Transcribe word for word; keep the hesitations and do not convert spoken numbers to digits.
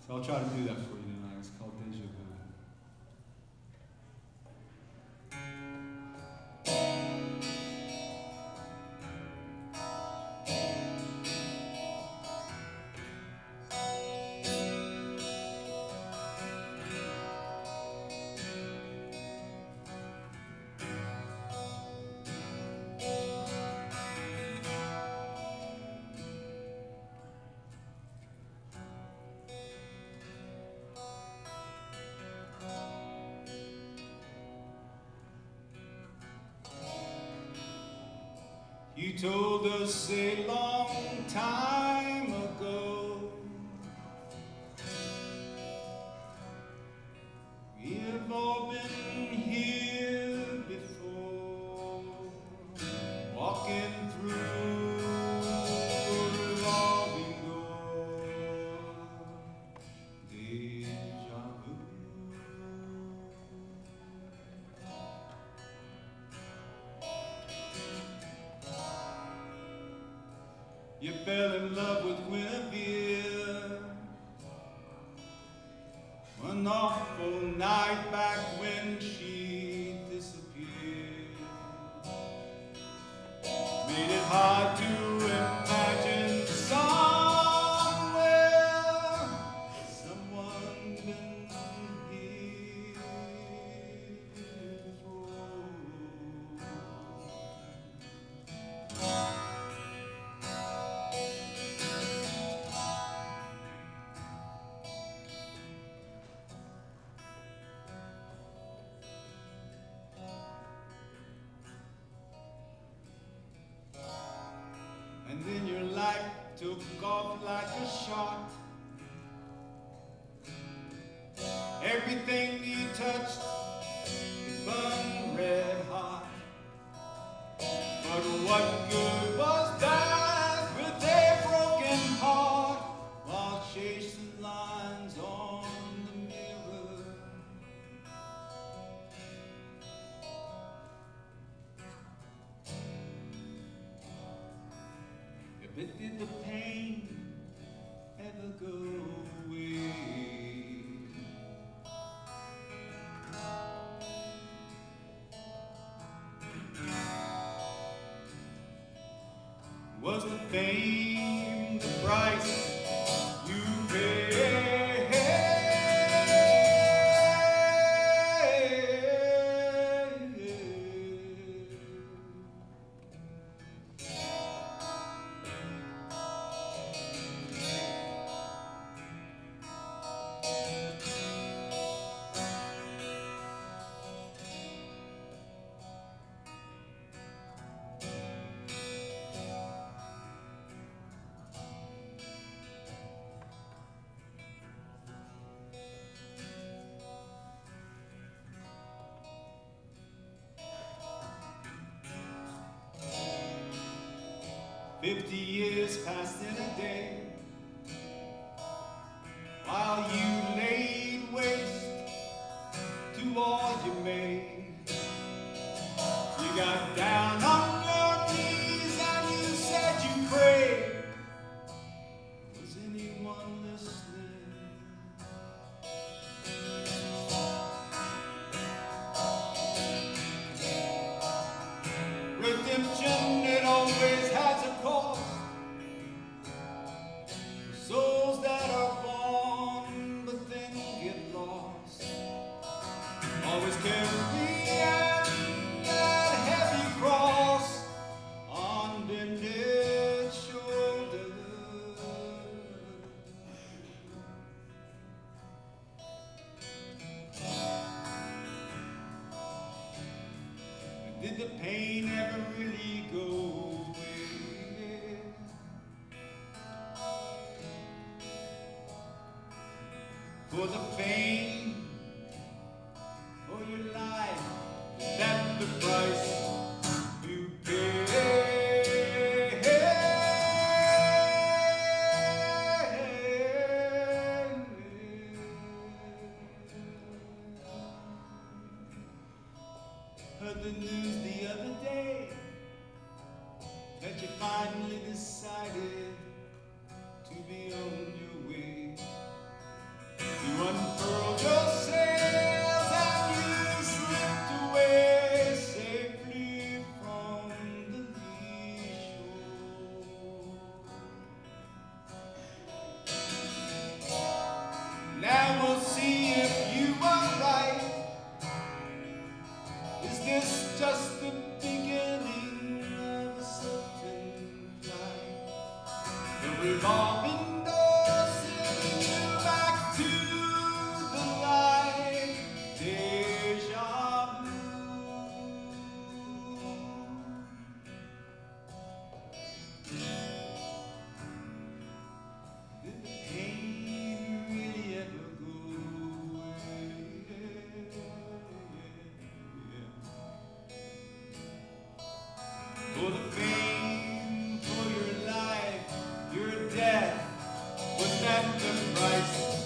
So I'll try to do that for you tonight. It's called Deja Vu. You told us a long time ago we've all been here before, walking through revolving door. Deja vu. You fell in love with Guinevere one awful night back when she disappeared. Made it hard to imagine somewhere someone been here before. And then your life took off like a shot. Everything you touched burned red hot. But what good was that with a broken heart while chasing lines on the mirror? But did the pain ever go away? Was the fame the price you paid? Fifty years passed in a day while you laid waste to all you made. You got down on your knees and you said you prayed. Was anyone listening? Redemption, it always has a cost. Souls that are born but then get lost always carry that heavy cross on bended shoulders. Did the pain ever really go away? For the fame, for your life, is that the price you pay? Heard the news the other day that you finally decided to be on your way. Christ.